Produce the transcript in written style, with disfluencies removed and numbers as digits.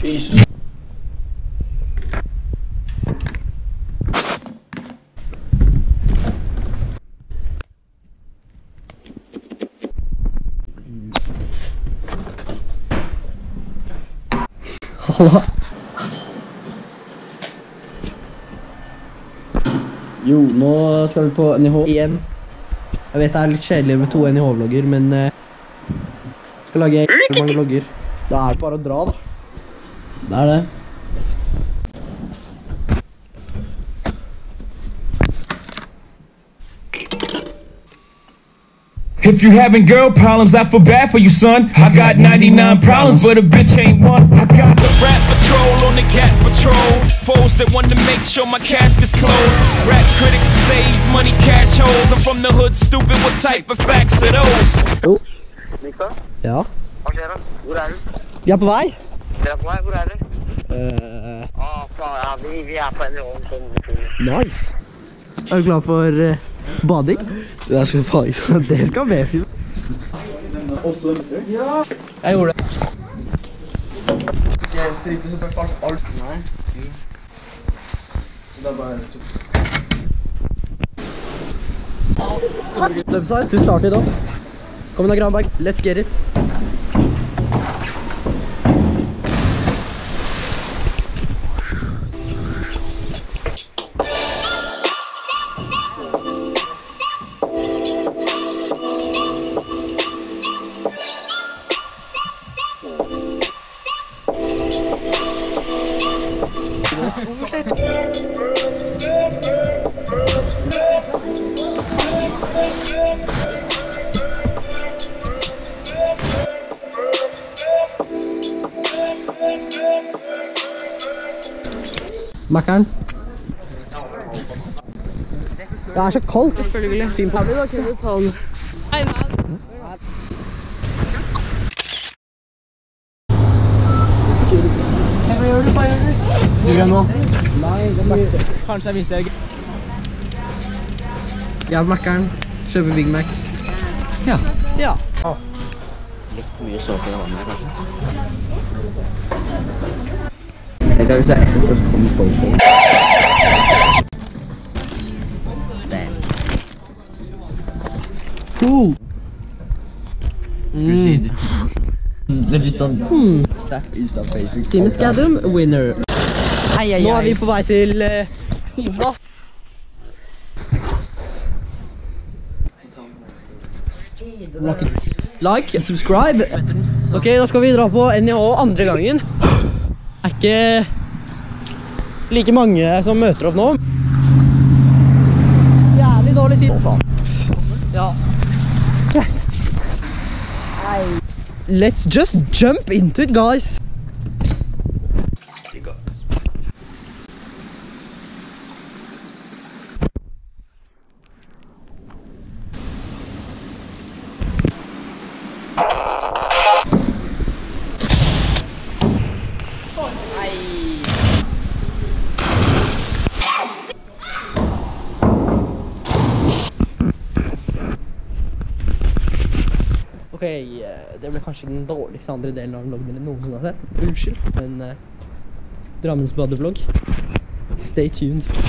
Jesus. Halla. Jo, nå skal vi på NIH igjen. Jeg vet det er litt kjedelig med 2 NIH-vlogger, men skal lage mange vlogger. Da er det bare å dra, da. Det er det. If you having girl problems, I feel bad for you, son. I got 99 problems, but a bitch ain't one. I got the rap patrol on the cat patrol. Foes that want to make sure my casket's closed. Rap critics that say he's money cash holes. I'm from the hood, stupid. What type of facts are those? Jo. Ja. Hva skjer da? Hvor er du? Vi er på vei. Dere er på vei? Hvor er dere? Ja, vi er på en sånn. Nice. Er du klar for bading? Jeg skal bading, så det skal med, Siv. Ja. Jeg gjorde det. Jeg striper så bare alt. Nei. Så det er bare... Website, du starter da. Kom igjen da, Granberg. Let's get it. Makkeren. Det er så kaldt. Selvfølgelig. Fin på. Ja, vi da kunne ta den. Hei, hva gjør du? Hva gjør du? Sier du nå? Nei, det er kanskje jeg visste det. Ja, Makkeren. Kjøper Big Macs. Ja. Ja. Litt mye såpe i vannet, kanskje. Jeg kan ikke se først komme på det. Det er litt sånn Snap, Insta, Facebook. Simen Skadum, winner. Nå er vi på vei til Sivas. Like and subscribe. Ok, nå skal vi dra på NIH andre gangen. Det er ikke like mange som møter opp nå. Jævlig dårlig tid. Å, faen. Ja. Let's just jump into it, guys. Ok, det ble kanskje den dårligste andre delen av vloggen dere noensinne har sett. Unnskyld, men Drammensbadet-vlogg. Stay tuned.